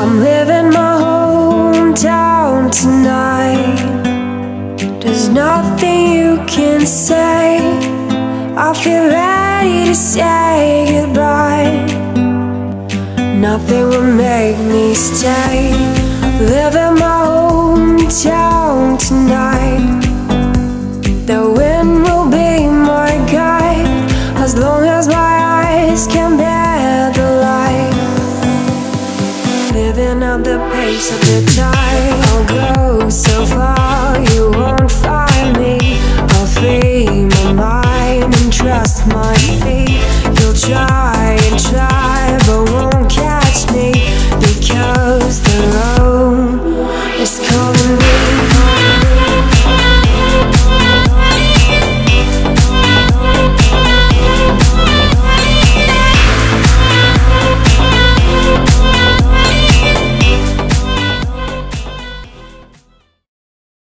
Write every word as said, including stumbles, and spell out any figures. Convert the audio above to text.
I'm living my hometown tonight. There's nothing you can say. I feel ready to say goodbye. Nothing will make me stay. Living my hometown tonight. The wind will be my guide, as long as my eyes can bear the light. Living at the pace of the tide. I'll go so far, you won't find me. I'll free my mind and trust my feet. You'll try